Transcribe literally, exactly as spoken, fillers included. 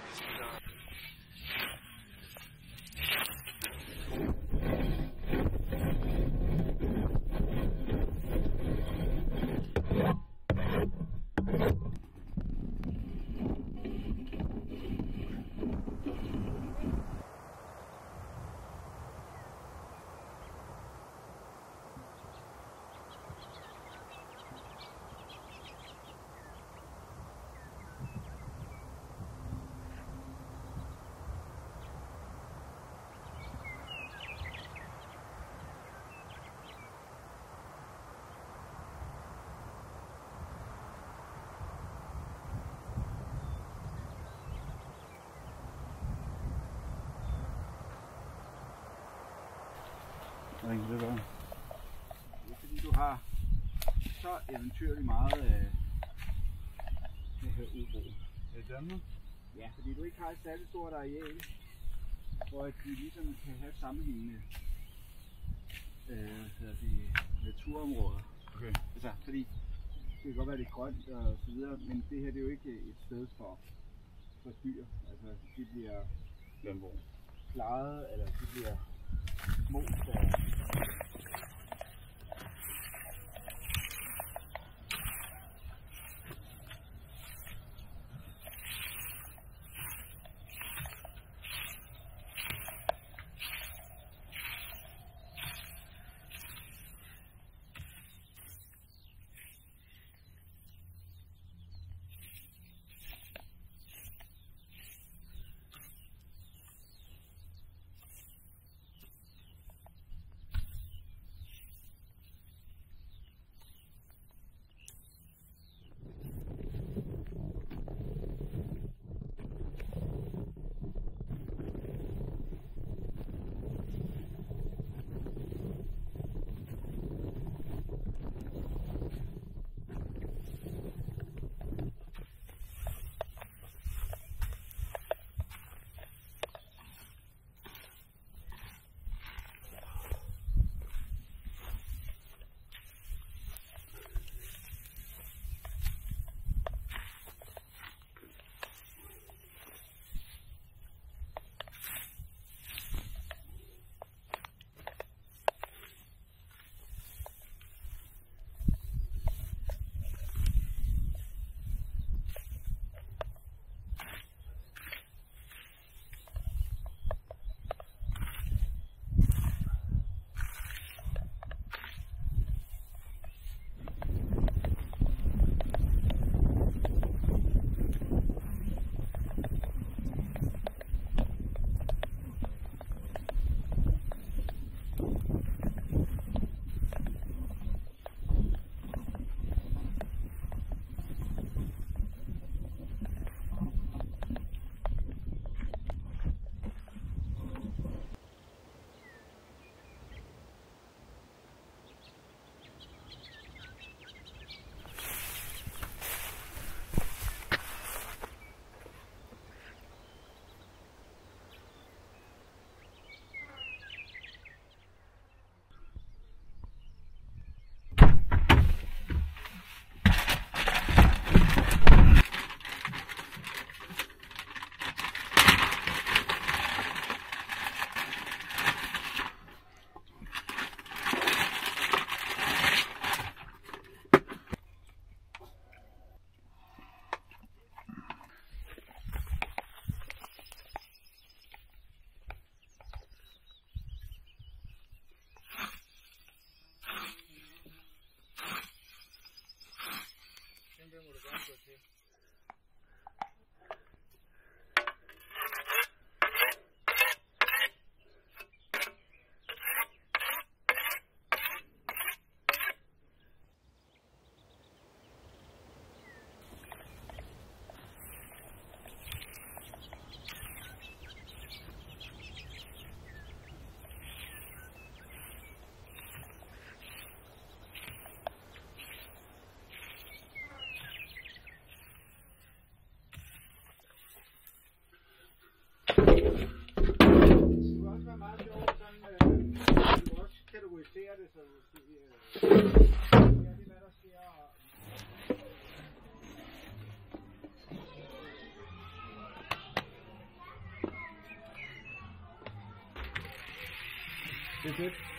Det er fordi du har så eventyrligt meget af det her uro i Danmark. Ja, fordi du ikke har et særligt stort areal, hvor de ligesom kan have sammenhængende øh, de naturområder. Okay. Altså, fordi det kan godt være lidt grønt og så videre, men det her det er jo ikke et sted for, for dyr. Altså, de bliver landbrug plejet, eller de bliver most og kategorisere det, så du siger, ja, det er hvad der sker. Det er fedt.